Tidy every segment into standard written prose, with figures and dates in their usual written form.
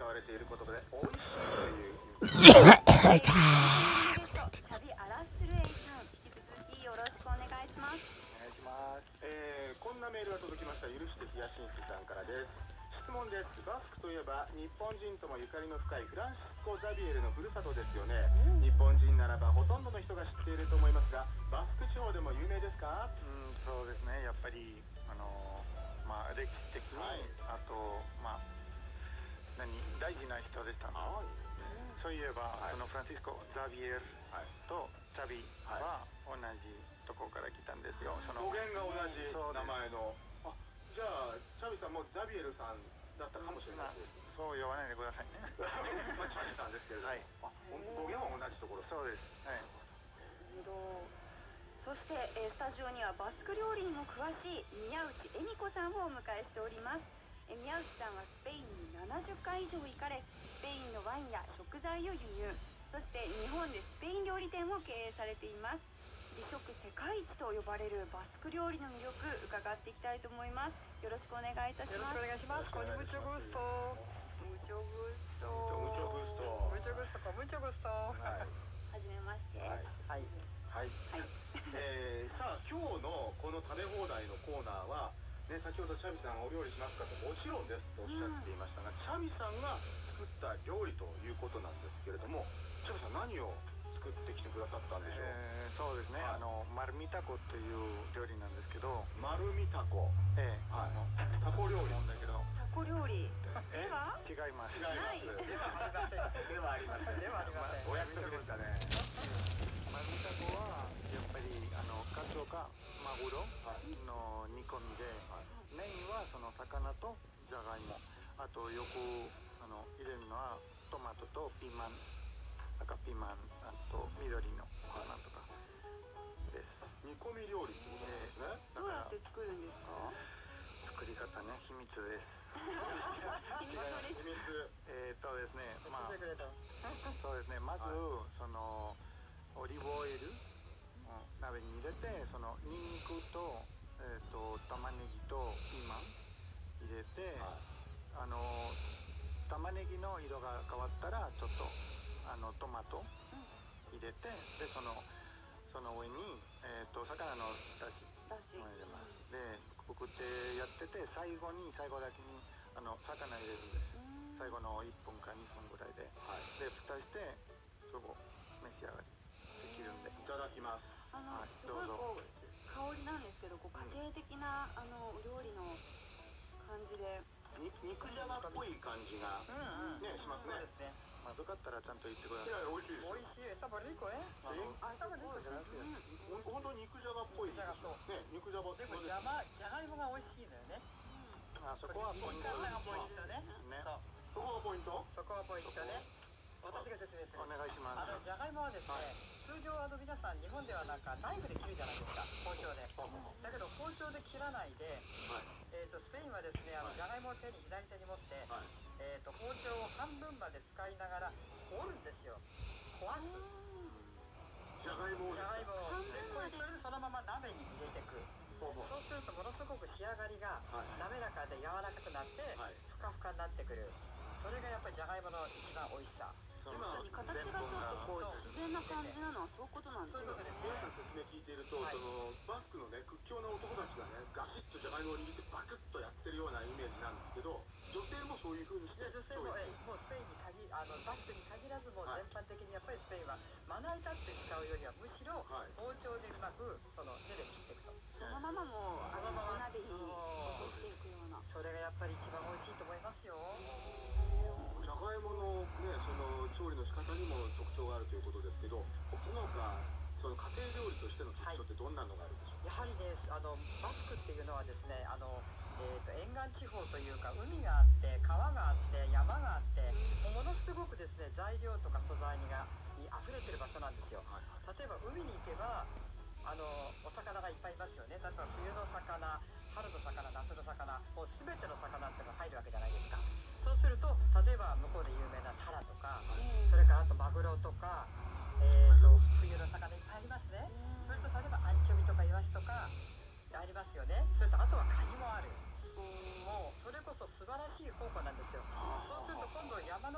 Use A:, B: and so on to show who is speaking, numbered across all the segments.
A: われていることで美味しいという。こんなメールが届きました。許してヒヤシンスさんからです。質問です。バスクといえば日本人ともゆかりの深いフランシスコ・ザビエルのふるさとですよね。日本人ならばほとんどの人が知っていると思いますが、バスク地方でも有名ですか？
B: そうですね。やっぱり歴史的に、あと大事な人でした。そういえば、そのフランシスコ・ザビエルとチャビは同じところから来たんですよ。
A: 語源が同じ名前の。じゃあチャビさんもザビエルさんだったかもしれない。
B: そう言わないでくださいね。
A: チャビさんですけれども、語源は同じところ。
B: そうです。
C: そして、スタジオにはバスク料理にも詳しい宮内恵美子さんをお迎えしております。宮内さんはスペインに70回以上行かれ、スペインのワインや食材を輸入、そして日本でスペイン料理店を経営されています。美食世界一と呼ばれるバスク料理の魅力、伺っていきたいと思います。よろしくお願いいたします。
D: よろしくお願いします。こんにちは。ムチョグスト。
C: ムチョグスト。
D: ムチョグストか、ムチョグスト。
C: はじめまして。
D: はい。
A: さあ今日のこの食べ放題のコーナーは、先ほどチャビさんお料理しますかともちろんですとおっしゃっていましたが、チャビさんが作った料理ということなんですけれども、チャビさん何を作ってきてくださったんでしょう？
B: そうですね。マルミタコという料理なんですけど。
A: マルミタコ。タコ料理なんだけど。
C: タコ料理。では？
B: 違います。
A: 違います。ではありません。お約束でしたね。
B: マルミタコはやっぱりカツオかマグロの煮込みで、メインはその魚とじゃがいも、あとよく入れるのはトマトとピーマン、赤ピーマン、あと緑のピーマンとかです。
A: 煮込み料理ってことですね。
C: どうやって作るんですか？
B: 作り方ね、秘密です。
A: 秘密。
B: ですね、そうですね。まずそのオリーブオイル鍋に入れて、そのニンニクと玉ねぎとピーマン入れて、玉ねぎの色が変わったらちょっとトマト入れて、でその上に魚のだし入れます。でくくってやってて、最後だけに魚入れるんです。最後の1分か2分ぐらいで、で蓋してそこ召し上がりできるんで。い
A: ただきます。
C: すごい香りなんですけど、家庭的なお料理の感じで、
A: 肉じゃがっぽい感じがねしますね。
B: まずかったらちゃんと言ってください。
A: 美味しいです。
D: 美味しい。サバリコね。
A: 本当に肉じゃがっぽい。肉じゃがでも
D: じゃがいもが美味しいのよね。
B: そこはポイント
D: ね。
A: そこがポイント。
D: そこがポイントね。私が説明する。
B: お願いします。
D: じゃがいもはですね、通常皆さん日本ではなんかナイフで切るじゃないですか、包丁で。だけど包丁で切らないで、スペインはですね、じゃがいもを左手に持って、包丁を半分まで使いながら折るんですよ。壊す。
A: じゃがいもを。
D: それでそのまま鍋に入れていく。そうするとものすごく仕上がりが滑らかで柔らかくなって、ふかふかになってくる。それがやっぱりじゃがいもの一番美味しさ。
C: 形がちょっと自然な感じなのはそういうことなんですよね。
A: 皆さん説明聞いていると、バスクのね屈強な男たちがねガシッとじゃがいもを握ってバクッとやってるようなイメージなんですけど、女性もそういう風にして。
D: 女性ももうスペインにバスクに限らずも全般的にやっぱりスペインはまな板って使うよりはむしろ包丁でうまくその手で切っていくと。
C: そのままもうお鍋に落としていくような。
D: それがやっぱり一番美味しいと思いますよ。
A: じゃがいものね、その調理の仕方にも特徴があるということですけど、その他その家庭料理としての特徴ってどんなのがあるんでしょう？
D: やはりね、バスクっていうのはですね、沿岸地方というか海があって川があって山があって、ものすごくですね材料とか素材に溢れてる場所なんですよ。例えば海に行けばお魚がいっぱいいますよね。例えば冬の魚、春の魚、夏の魚、もう全ての魚っていうのが入るわけじゃないですか。そうすると例えば向こうで有名なタラとか、それからあとマグロとか、冬の魚いっぱいありますね。それと例えばアンチョビとかイワシとかありますよね。それとあとはカニもある。もうそれこそ素晴らしい宝庫なんですよ。そうすると今度山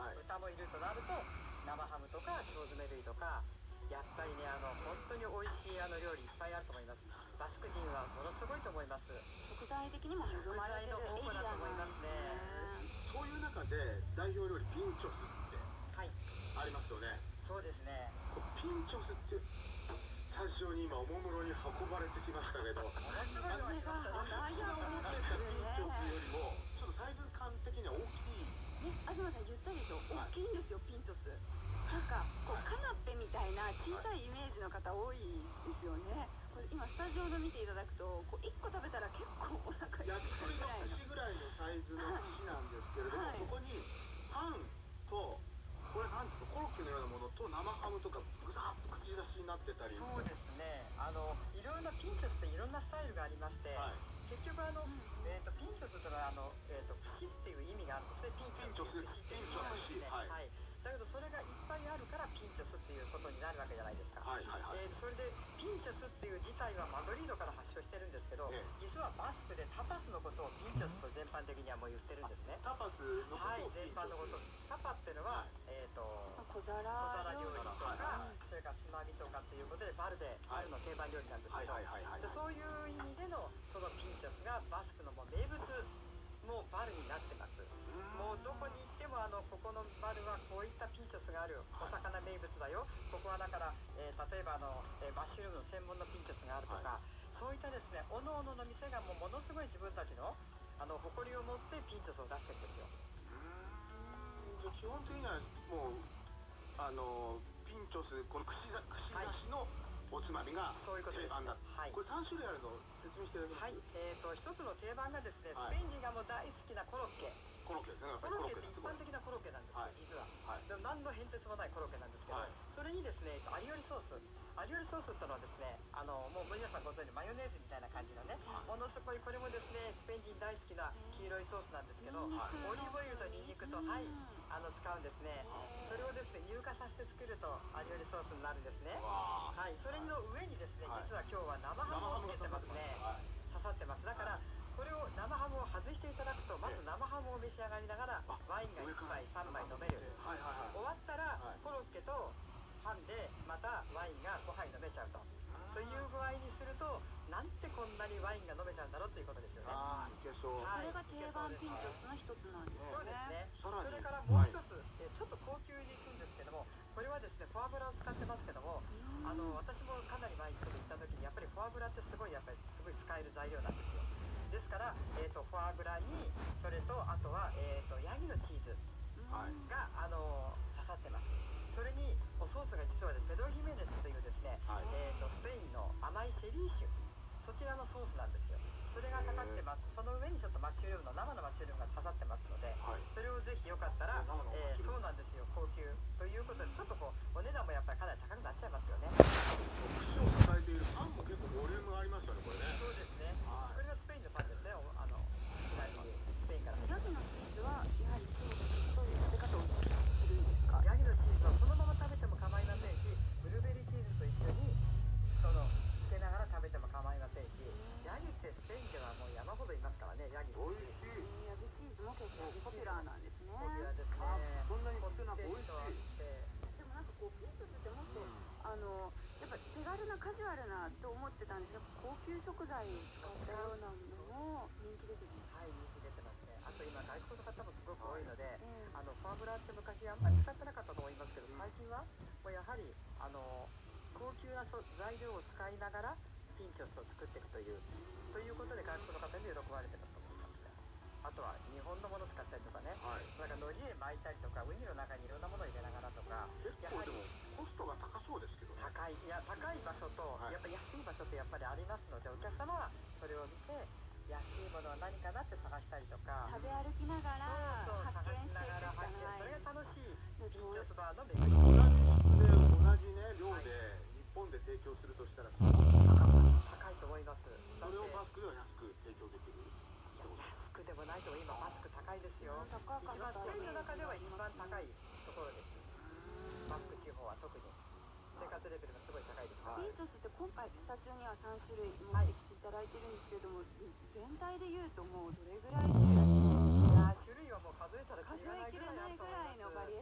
A: はい
D: 豚もいるとなると生ハムとか腸詰め類とかやっぱりね本当に美味しい料理いっぱいあると思います。バスク人はものすごいと思います。
C: 食材的にも恵まれてるエリアなんですね。
A: そういう中で代表料理ピンチョスって
D: はい
A: ありますよね。
D: そうですね。
A: これピンチョスってスタジオに今おもむろに運ばれてきましたけど、
D: ものすごいのが来ましたね。
A: 私が思ってたピンチョスよりもちょっとサイズ感的には大きい。
C: ね、東さん言ったでしょ、大きいんですよ、ピンチョス。なんかこうカナッペみたいな小さいイメージの方多いですよね。これ今スタジオの見ていただくとこう1個食べたら結構お腹いっぱい
A: 焼き鳥の
C: ぐらいの。
A: 串ぐらいのサイズの串なんですけれども、
C: はい
A: そこにパンとこれなんですか、コロッケのようなものと生ハムとかぐざっと口出しになってたり。
D: そうですね。いろいろなピンチョスっていろんなスタイルがありまして、
A: はい、
D: 結局ピンチョスというのは串っていう意味があるんですね。ピンチョスっていう串っていう意味なんですね。はい。だけどそれがいっぱいあるからピンチョスっていうことになるわけじゃないですか。
A: はいはいはい。
D: それでピンチョスっていう自体はマドリードから発祥してるんですけど、実はバスクでタパスのことをピンチョスと全般的にはもう言ってるんですね。
A: タパスのことを
D: 全般のこと。タパっていうのは、
C: 小皿
D: 料理とか、それからつまみとかっていうことでバルの定番料理なんですけど、そういう意味でのそのピンチョスがバスクのもう名物もうバルになってます。もうどこに行ってもここのバルはこういったピンチョスがある、お魚名物だよ、ここはだから、例えばマッシュルームの専門のピンチョスがあるとか、そういったですね、おのおのの店がものすごい自分たちの誇りを持ってピンチョスを出してるんですよ。
A: じゃあ基本的にはもうピンチョス、この串なしのおつまみが定番だ。これ3種類あるのを説明していただけますか。
D: 一つの定番がですね、スペイン人がもう大好きなコロッケ。
A: コロッケですね。
D: コロッケって一般的なコロッケなんですよ、実は。でも何の変哲もないコロッケなんですけど、それにですね、アリオリソース。アリオリソースってのはですね、もう皆さんご存知マヨネーズみたいな感じのね、ものすごいこれもですね、スペイン人大好きな黄色いソースなんですけど、オリーブオイルとニンニクと、使うんですね。それをですね、乳化させて作るとアリオリソースになるんですね。それの上にですね、実は今日は生ハムをつけてますね。刺さってます。だからこれを生ハムを外していただくと、まず生ハムを召し上がりながらワインが1杯3杯飲める。終わったらコロッケとパンでまたワインが5杯飲めちゃうという具合にすると、なんてこんなにワインが飲めちゃうんだろうということですよね。
A: いけそう。
C: これが定番ピンチョスの一つなんですね。
D: そうですね。それからもう一つ、ちょっと高級に行くんですけども、これはですね、フォアグラを使ってますけども、私もかなり前に行った時にやっぱりフォアグラってすごい使える材料なんですよ。ですから、フォアグラにそれとあとは、ヤギのチーズが、刺さってます。それにおソースが実はペドロヒメネスというですね、スペインの甘いシェリー酒、そちらのソースなんですよ。それがかかってます。その上にちょっとマッシュルームの生のマッシュルームが刺さってますので、それをぜひよかったら、そうなんですよ、高級ということで、ちょっとお値段もやっぱりかなり高くなっちゃいますよね。
A: 串を支えているパンも結構ボリュームありますよね、これね。
D: そうですね。これがスペインのパンですね。スペインから。
C: ヤギのチーズはやはりチーズという食べ方をするんですか。
D: ヤギのチーズはそのまま食べても構いませんし、ブルーベリーチーズと一緒につけながら食べても構いませんし、ヤギってスペインではもう山ほどいますからね。ヤギ
A: おいしい。
C: ヤギチーズも結構ポピュラーなんですね。
D: ポピュラーですね。
A: そんなにこってなく美味しい。
C: でもなんかこうピンチョスってもっとやっぱ手軽なカジュアルなと思ってたんですが、高級食材使ったようなものも人気出てきます。
D: 人気出てますね。あと今外国の方もすごく多いので、フォアグラって昔あんまり使ってなかったと思いますけど、最近はもうやはり高級な材料を使いながらピンチョスを作っていくということで外国の方に喜ばれてると思いますね。あとは日本のものを使ったりとかね、なんか海苔で巻いたりとか、ウニの中にいろんなものを入れながらとか、
A: 結構でもコストが高そうですけどね。
D: 高い場所と、やっぱり安い場所ってやっぱりありますので、お客様はそれを見て安いものは何かなって探したりとか、
C: 食べ歩きながら発見していくしかない。
D: それが楽しいピンチョスバーの
A: 同じ質で同じね量で日本で提供するとしたらすごく
D: 高いと思います。
A: それをバスクでは安く提供できる。
D: 安くでもないと今バスク高いですよ。一番スペインの中では一番高いところです。バスク地方は特に生活レベルがすごい高いです。
C: ピンチョスって今回スタジオには3種類持ってきていただいてるんですけれども、全体でいうともうどれぐらい種類
D: 種類はもう数えたら
C: 数えきれないぐらいのバリエ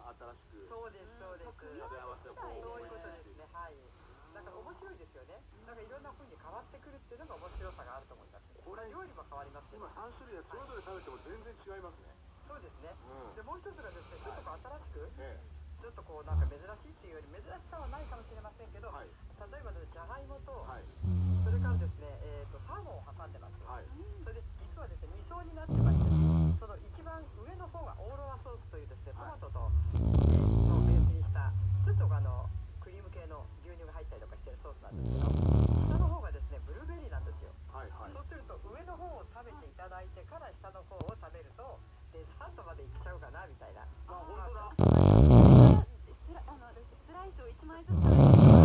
A: 新しく
D: そうですそうです。
C: 組み合わせ次第
D: そういうこと
C: で
D: ですね。はい。だから面白いですよね。なんかいろんな風に変わってくるっていうのが面白さがあると思います。
A: これ
D: 料理も変わりますけど。
A: 今3種類でそれぞれ食べても全然違いますね。
D: そうですね。
A: うん。
D: でもう一つがですね、ちょっとこう新しく、
A: ええ。
D: ちょっとこうなんか珍しいっていうより珍しさはないかもしれませんけど、
A: はい。
D: 例えばですね、じゃがいもと、
A: はい。
D: それからですね、サーモンを挟んでます。
A: はい。
D: それで実はですね、2層になってまして、その一番上の方がオーロラソースというですね、トマトと、をベースにしたちょっとクリーム系の牛乳が入ったりとかしてるソースなんですけど、下の方がですねブルーベリーなんですよ。
A: はいはい。
D: そうすると上の方を食べていただいてから下の方を食べるとデザートまでいっちゃうかなみたいな。
A: あ、本当だ。
C: スライスを1枚ずつ食べて